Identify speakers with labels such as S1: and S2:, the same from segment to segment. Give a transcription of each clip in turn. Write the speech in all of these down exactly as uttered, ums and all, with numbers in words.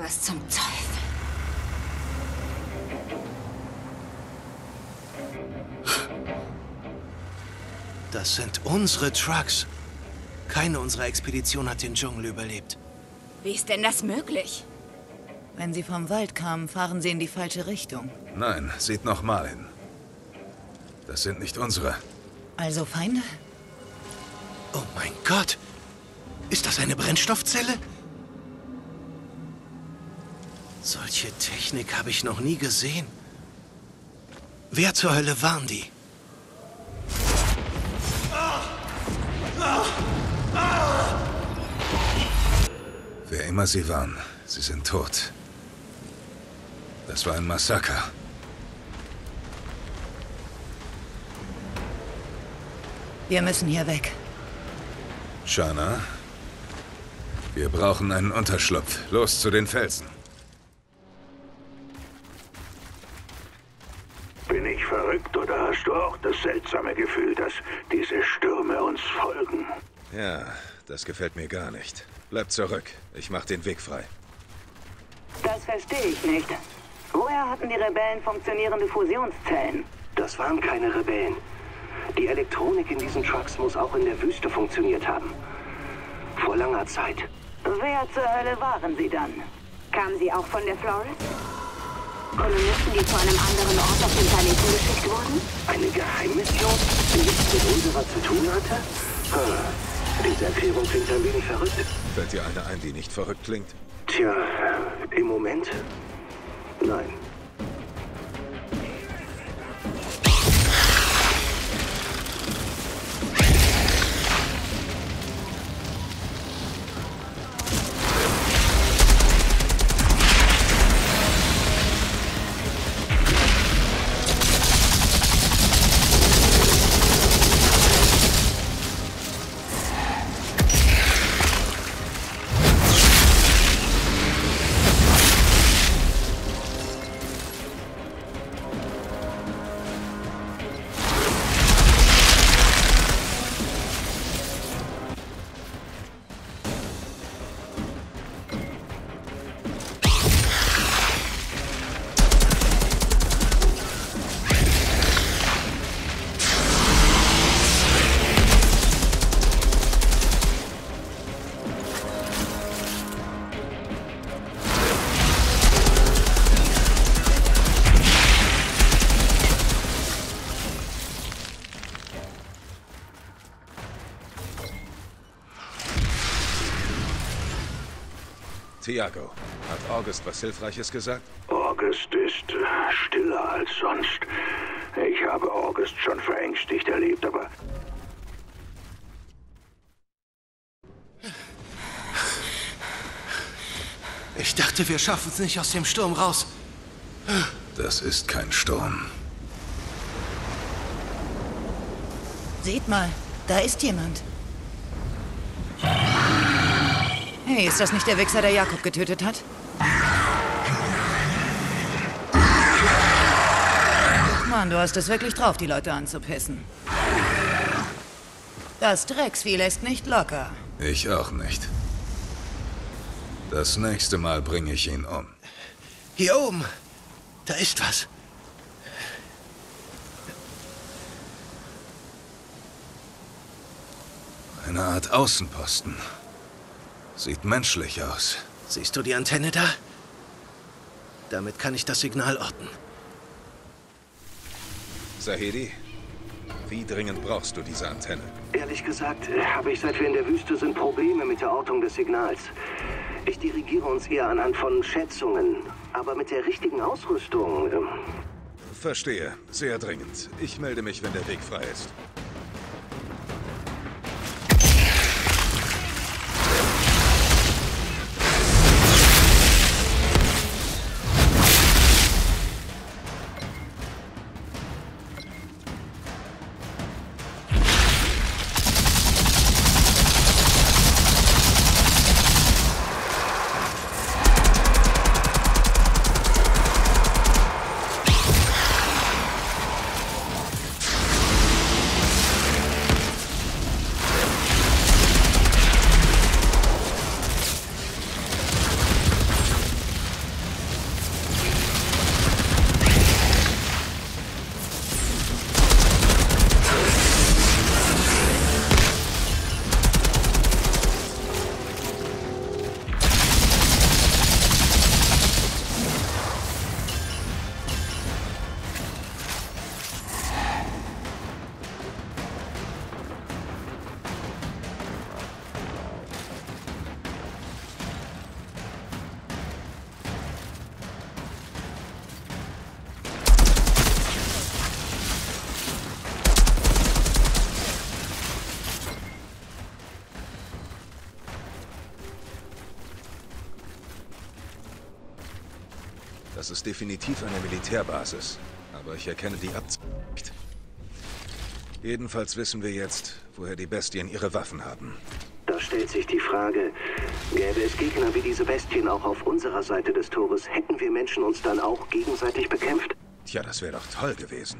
S1: Was zum Teufel?
S2: Das sind unsere Trucks. Keine unserer Expedition hat den Dschungel überlebt.
S1: Wie ist denn das möglich?
S3: Wenn Sie vom Wald kamen, fahren Sie in die falsche Richtung.
S4: Nein, sieht noch mal hin. Das sind nicht unsere.
S3: Also Feinde?
S2: Oh mein Gott! Ist das eine Brennstoffzelle? Solche Technik habe ich noch nie gesehen. Wer zur Hölle waren die?
S4: Wer immer sie waren, sie sind tot. Das war ein Massaker.
S3: Wir müssen hier weg.
S4: Shana, wir brauchen einen Unterschlupf. Los zu den Felsen.
S5: Bin ich verrückt oder hast du auch das seltsame Gefühl, dass diese Stürme uns folgen?
S4: Ja, das gefällt mir gar nicht. Bleib zurück. Ich mach den Weg frei.
S6: Das verstehe ich nicht. Woher hatten die Rebellen funktionierende Fusionszellen?
S5: Das waren keine Rebellen. Die Elektronik in diesen Trucks muss auch in der Wüste funktioniert haben. Vor langer Zeit.
S6: Wer zur Hölle waren sie dann?
S1: Kamen sie auch von der Flores?
S6: Kolonisten, die zu einem anderen Ort auf dem Planeten geschickt wurden?
S5: Eine Geheimmission, die nichts mit unserer zu tun hatte? Hm. Diese Erklärung klingt ein wenig verrückt.
S4: Fällt dir eine ein, die nicht verrückt klingt?
S5: Tja, im Moment? Nein.
S4: Tiago, hat August was Hilfreiches gesagt?
S5: August ist äh, stiller als sonst. Ich habe August schon verängstigt erlebt, aber...
S2: Ich dachte, wir schaffen es nicht aus dem Sturm raus.
S4: Das ist kein Sturm.
S3: Seht mal, da ist jemand. Hey, ist das nicht der Wichser, der Jakob getötet hat? Mann, du hast es wirklich drauf, die Leute anzupissen. Das Drecksvieh lässt nicht locker.
S4: Ich auch nicht. Das nächste Mal bringe ich ihn um.
S2: Hier oben. Da ist was.
S4: Eine Art Außenposten. Sieht menschlich aus.
S2: Siehst du die Antenne da? Damit kann ich das Signal orten.
S4: Zahedi, wie dringend brauchst du diese Antenne?
S5: Ehrlich gesagt, äh, habe ich, seit wir in der Wüste sind, Probleme mit der Ortung des Signals. Ich dirigiere uns eher anhand von Schätzungen. Aber mit der richtigen Ausrüstung... Ähm
S4: Verstehe. Sehr dringend. Ich melde mich, wenn der Weg frei ist. Das ist definitiv eine Militärbasis. Aber ich erkenne die Abzeichen nicht. Jedenfalls wissen wir jetzt, woher die Bestien ihre Waffen haben.
S5: Da stellt sich die Frage, gäbe es Gegner wie diese Bestien auch auf unserer Seite des Tores, hätten wir Menschen uns dann auch gegenseitig bekämpft?
S4: Tja, das wäre doch toll gewesen.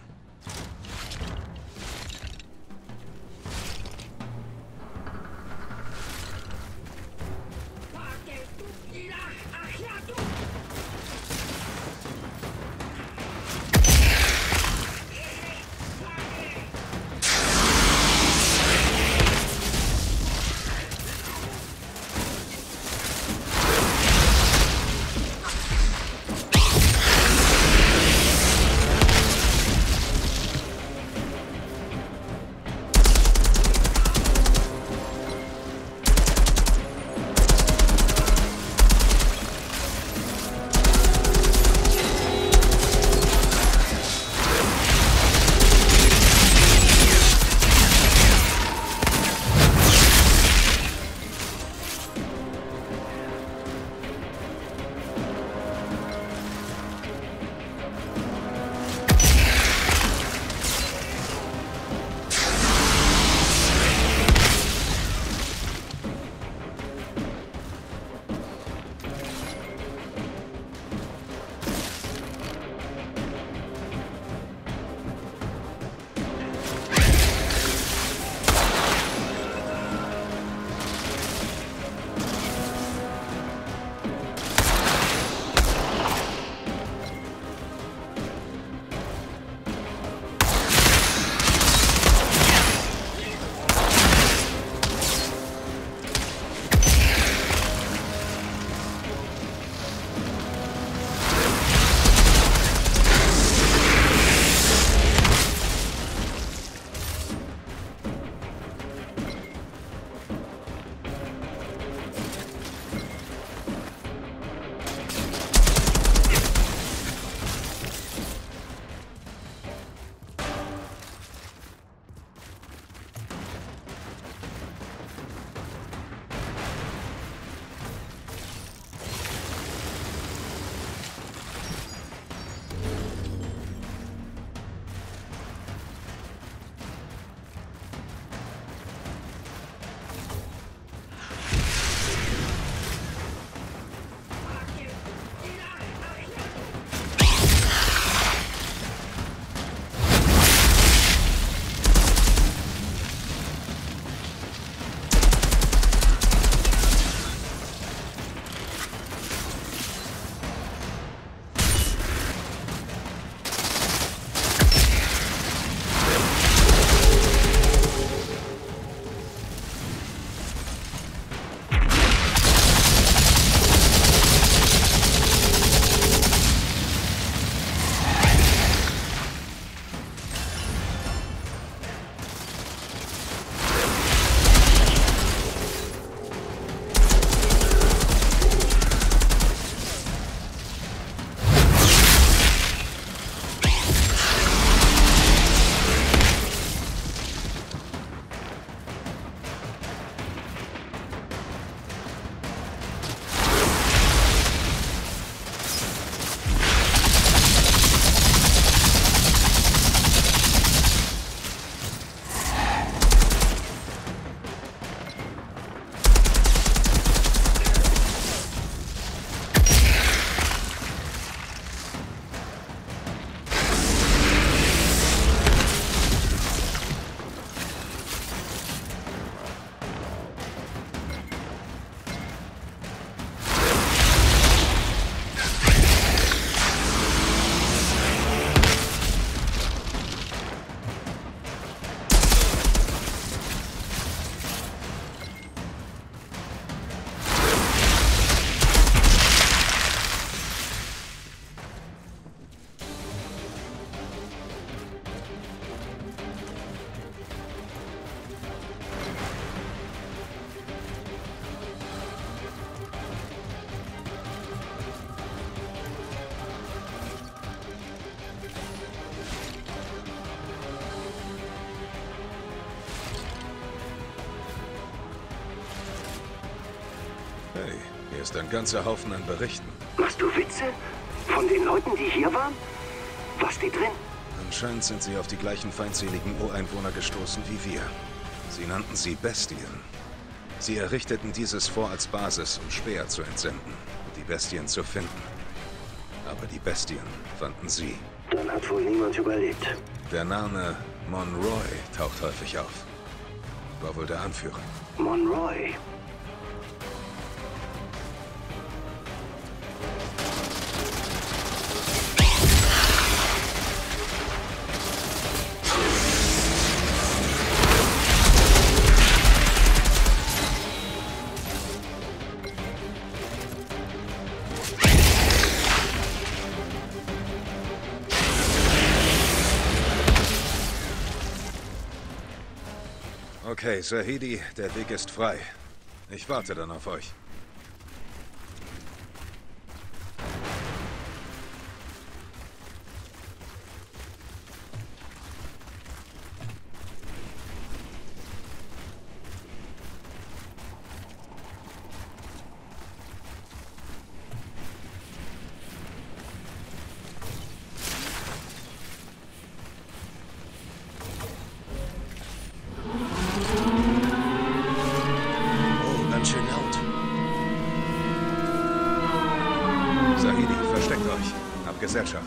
S4: Hey, hier ist ein ganzer Haufen an Berichten.
S5: Machst du Witze? Von den Leuten, die hier waren? Was steht drin?
S4: Anscheinend sind sie auf die gleichen feindseligen Ureinwohner gestoßen wie wir. Sie nannten sie Bestien. Sie errichteten dieses Fort als Basis, um Speer zu entsenden und die Bestien zu finden. Aber die Bestien fanden sie.
S5: Dann hat wohl niemand überlebt.
S4: Der Name Monroy taucht häufig auf. War wohl der Anführer.
S5: Monroy.
S4: Okay, Zahedi, der Weg ist frei. Ich warte dann auf euch. Gesellschaft.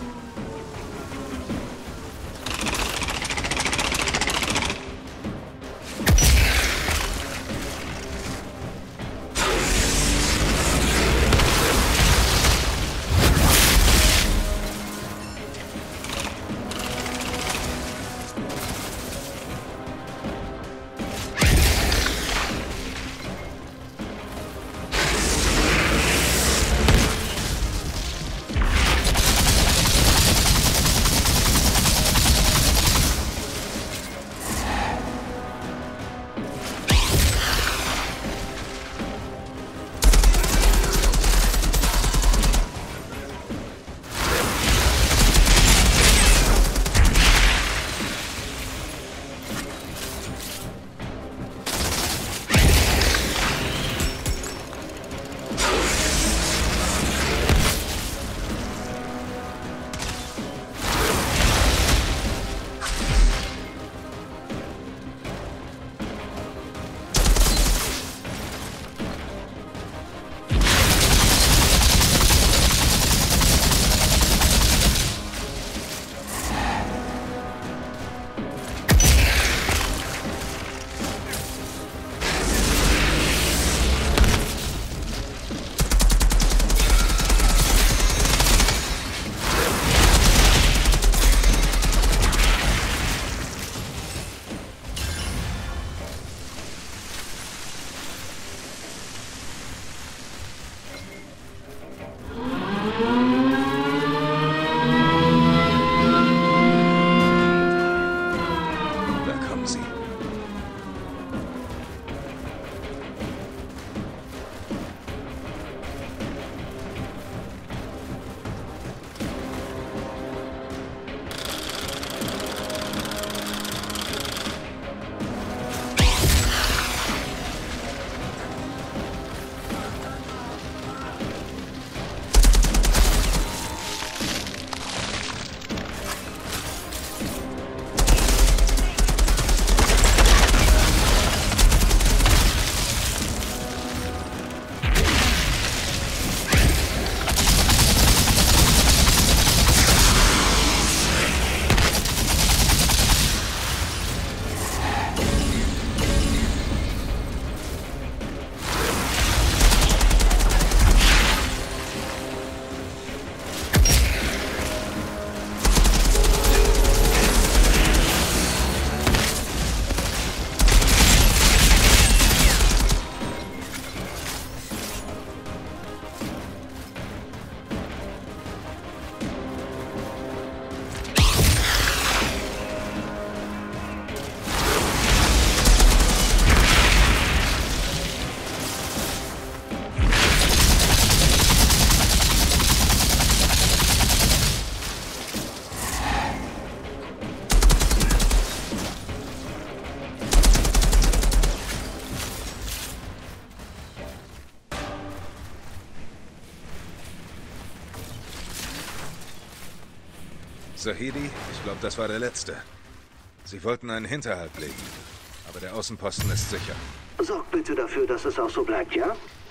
S4: Zahedi, ich glaube, das war der letzte. Sie wollten einen Hinterhalt legen, aber der Außenposten ist sicher.
S5: Sorgt bitte dafür, dass es auch so bleibt, ja?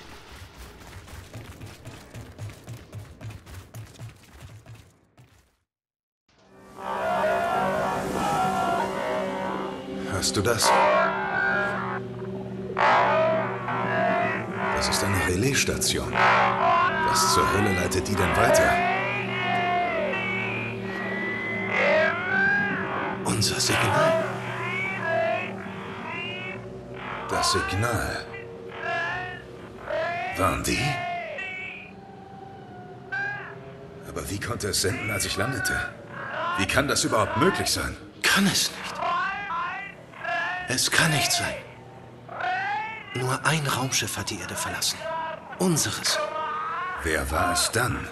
S4: Hörst du das? Das ist eine Relaisstation. Was zur Hölle leitet die denn weiter?
S2: Unser Signal.
S4: Das Signal. Waren die? Aber wie konnte es senden, als ich landete? Wie kann das überhaupt möglich sein?
S2: Kann es nicht. Es kann nicht sein. Nur ein Raumschiff hat die Erde verlassen. Unseres.
S4: Wer war es dann?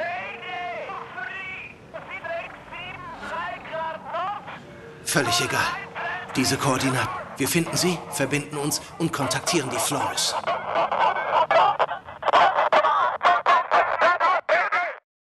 S2: Völlig egal. Diese Koordinaten. Wir finden sie, verbinden uns und kontaktieren die Flores.